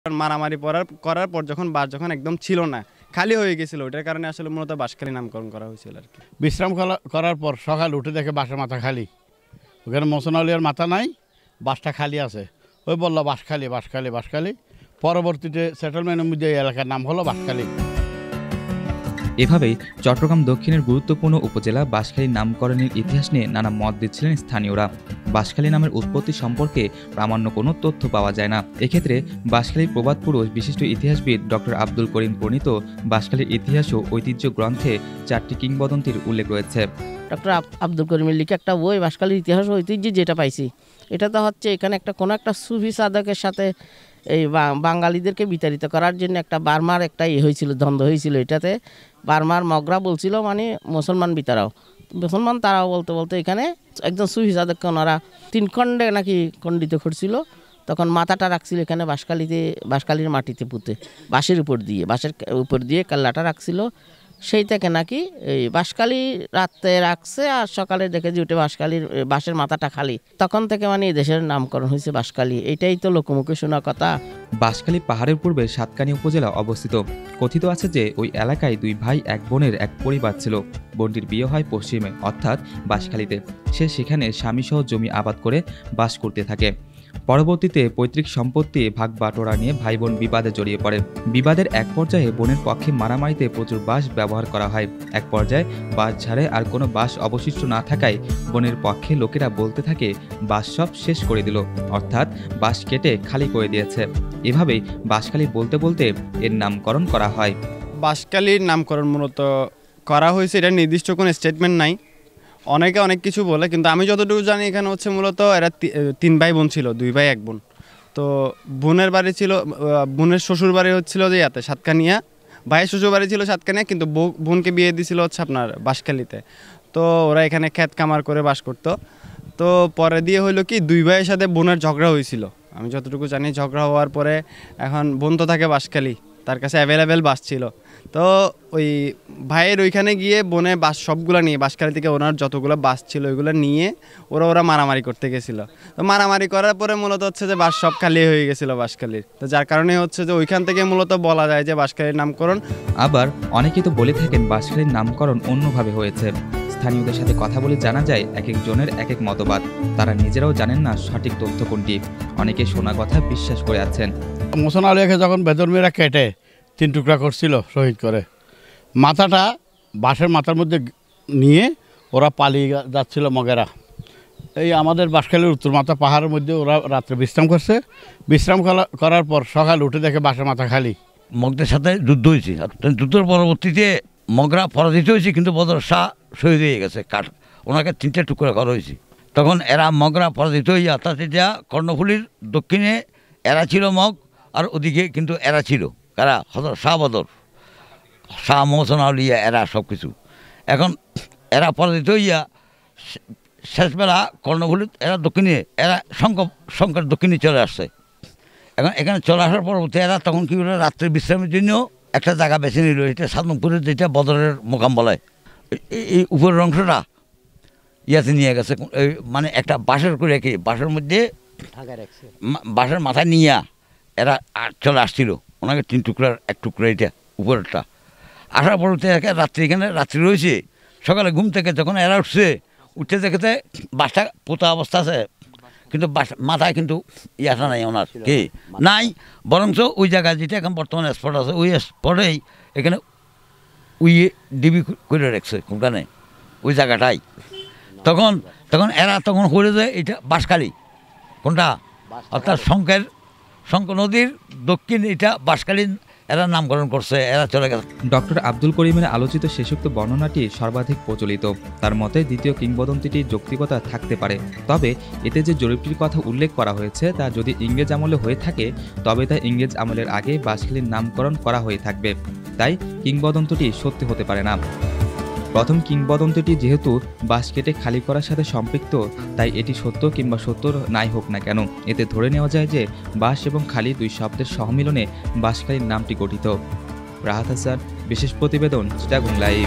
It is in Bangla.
মারামারি করার পর যখন একদম ছিল না, খালি হয়ে গেছিল, ওটার কারণে আসলে মূলত বাঁশখালী নামকরণ করা হয়েছিল আর কি। বিশ্রাম করার পর সকাল উঠে দেখে বাসের মাথা খালি, ওখানে মোহসেন আউলিয়ার মাথা নাই, বাসটা খালি আছে। ওই বললো বাঁশখালী। পরবর্তীতে সেটেলমেন্টের মধ্যে এই এলাকার নাম হলো বাঁশখালী। এভাবেই চট্টগ্রাম দক্ষিণের গুরুত্বপূর্ণ উপজেলা বাঁশখালীর নামকরণের ইতিহাস নিয়ে নানা মত দিচ্ছিলেন স্থানীয়রা। বাঁশখালী নামের উৎপত্তি সম্পর্কে প্রামাণ্য কোনো তথ্য পাওয়া যায় না। এক্ষেত্রে বাঁশখালীর প্রবাদ পুরুষ বিশিষ্ট ইতিহাসবিদ ডক্টর আব্দুল করিম প্রণীত বাঁশখালীর ইতিহাস ও ঐতিহ্য গ্রন্থে 4টি কিংবদন্তির উল্লেখ রয়েছে। ডক্টর আব্দুল করিমের লিখে একটা বই বাঁশখালীর ইতিহাস ও ঐতিহ্য যেটা পাইছি, এটা তো হচ্ছে এখানে কোনো একটা সুফি সাধকের সাথে এই বাঙালিদেরকে বিতাড়িত করার জন্য একটা বার্মার একটা হয়েছিল, দ্বন্দ্ব হয়েছিল। এটাতে বার্মার মগরা বলছিল মানে মুসলমান তারাও বলতে এখানে একজন সুফি সাধককে ওনারা 3 খণ্ডে নাকি খণ্ডিত করছিল। তখন মাথাটা রাখছিল এখানে বাঁশখালীর মাটিতে পুঁতে বাঁশের উপর দিয়ে কাল্লাটা রাখছিল। সেই থেকে নাকি এই বাঁশখালী রাতে রাখছে আর সকালে দেখে যে উঠে বাঁশের মাথাটা খালি, তখন থেকে মানে এই দেশের নামকরণ হয়েছে বাঁশখালী। এটাই তো লোকমুখে শোনা কথা। বাঁশখালী পাহাড়ের পূর্বে সাতকানিয়া উপজেলা অবস্থিত। কথিত আছে যে ওই এলাকায় 2 ভাই 1 বোনের এক পরিবার ছিল। বোনটির বিয়ে হয় পশ্চিমে অর্থাৎ বাঁশখালীতে। সে সেখানে স্বামীসহ জমি আবাদ করে বাস করতে থাকে। পরবর্তীতে পৈতৃক সম্পত্তি ভাগ বাটোয়ারা নিয়ে ভাই বোন বিবাদে জড়িয়ে পড়ে। বিবাদের এক পর্যায়ে বোনের পক্ষে মারামারিতে প্রচুর বাঁশ ব্যবহার করা হয়। এক পর্যায়ে বাঁশ ঝাড়ে আর কোনো বাঁশ অবশিষ্ট না থাকায় বোনের পক্ষে লোকেরা বলতে থাকে বাঁশ সব শেষ করে দিল, অর্থাৎ বাঁশ কেটে খালি করে দিয়েছে। এভাবেই বাঁশখালী বলতে বলতে এর নামকরণ করা হয়। বাঁশখালীর নামকরণ মূলত করা হয়েছে, এটা নির্দিষ্ট কোনো স্টেটমেন্ট নাই। অনেকে অনেক কিছু বলে, কিন্তু আমি যতটুকু জানি এখানে হচ্ছে মূলত এরা 3 ভাই বোন ছিল, 2 ভাই 1 বোন। তো বোনের শ্বশুর বাড়ি হচ্ছিল যে সাতকানিয়া, ভাইয়ের শ্বশুর বাড়ি ছিল সাতকানিয়া, কিন্তু বোনকে বিয়ে দিয়েছিল হচ্ছে আপনার বাঁশখালীতে। তো ওরা এখানে ক্ষেত কামার করে বাস করতো। তো পরে দিয়ে হইলো কি 2 ভাইয়ের সাথে বোনের ঝগড়া হয়েছিল, আমি যতটুকু জানি। ঝগড়া হওয়ার পরে এখন বোন তো থাকে বাঁশখালী, তার কাছে অ্যাভেলেবেল বাস ছিল। তো ওই ভাইয়ের ওইখানে গিয়ে বোনে বাস সবগুলো নিয়ে বাঁশখালী থেকে ওনার যতগুলো বাস ছিল ওইগুলো নিয়ে ওরা মারামারি করতে গেছিলো। তো মারামারি করার পরে মূলত হচ্ছে যে বাস সব খালি হয়ে গেছিলো বাঁশখালীর। তো যার কারণে হচ্ছে যে ওইখান থেকে মূলত বলা যায় যে বাঁশখালীর নামকরণ। আবার অনেকেই তো বলে থাকেন বাঁশখালীর নামকরণ অন্যভাবে হয়েছে। স্থানীয়দের সাথে কথা বলে জানা যায় এক একজনের এক এক মতবাদ। তারা নিজেরাও জানেন না সঠিক তথ্য কোনটি। অনেকে শোনা কথা বিশ্বাস করে আছেন। মোহসেন আউলিয়াকে যখন বেদরমিরা কেটে 3 টুকরা করছিল শহীদ করে, মাথাটা বাঁশের মাথার মধ্যে নিয়ে ওরা পালিয়ে যাচ্ছিল মগেরা। এই আমাদের বাঁশখালীর উত্তর মাথা পাহাড়ের মধ্যে ওরা রাত্রে বিশ্রাম করার পর সকাল উঠে দেখে বাঁশের মাথা খালি। মগদের সাথে যুদ্ধ হয়েছে, যুদ্ধের পরবর্তীতে মগরা পরাজিত হয়েছে, কিন্তু বদর শাহ শহীদ হয়ে গেছে। ওনাকে 3টে টুকরা করা হয়েছে। তখন এরা মগরা পরাজিত হইয়া তাতে যা কর্ণফুলির দক্ষিণে এরা ছিল মগ, আর ওদিকে কিন্তু এরা ছিল কারা, শাহ বদর, শাহ মোহসেন আউলিয়া, এরা সব কিছু। এখন এরা পরাজিত হইয়া শেষবেলা কর্ণফুলি এরা দক্ষিণে, এরা শঙ্কর দক্ষিণে চলে আসছে। এখন এখানে চলে আসার পরবর্তী এরা তখন কী করে রাত্রে বিশ্রামের জন্য একটা জায়গা বেছে নিল। এটা সাদমপুরের যেটা বদরের মোকাম বলে, এই উপরের অংশটা ইয়াতে নিয়ে গেছে, মানে একটা বাঁশের করে রেখে বাঁশের মধ্যে বাঁশের মাথায় নিয়ে এরা চলে আসছিল। ওনাকে 3 টুকরার 1 টুকরা এটা উপরেরটা। আসার পরবর্তী এখানে রাত্রি রয়েছে। সকালে ঘুম থেকে যখন এরা উঠতে দেখেতে বাসটা পোতা অবস্থা আছে, কিন্তু মাথায় কিন্তু ইয়াটা নাই ওনার কি নাই, বরঞ্চ ওই জায়গায় যেটা এখন বর্তমানে স্পট আছে ওই স্পটেই এখানে ডিবি করে রাখছে কোনখানে ওই জায়গাটাই। তখন এরা করে যায় এটা বাঁশখালী কোনটা, অর্থাৎ শঙ্কর নদীর দক্ষিণ এটা বাঁশখালী এরা নামকরণ করছে, এরা চলে গেছে। ডক্টর আব্দুল করিমের আলোচিত শেষোক্ত বর্ণনাটি সর্বাধিক প্রচলিত। তার মতে দ্বিতীয় কিংবদন্তিটির যৌক্তিকতা থাকতে পারে, তবে এতে যে জরিপটির কথা উল্লেখ করা হয়েছে তা যদি ইংরেজ আমলে হয়ে থাকে তবে তা ইংরেজ আমলের আগে বাঁশখালীর নামকরণ করা হয়ে থাকবে। তাই কিংবদন্তিটি সত্যি হতে পারে না। প্রথম কিংবদন্তিটি যেহেতু বাঁশ কেটে খালি করার সাথে সম্পৃক্ত, তাই এটি সত্য কিংবা সত্য নাই হোক না কেন, এতে ধরে নেওয়া যায় যে বাঁশ এবং খালি 2 শব্দের সহমিলনে বাঁশখালীর নামটি গঠিত। রাহাত হাসান, বিশেষ প্রতিবেদন, চিটাগং লাইভ।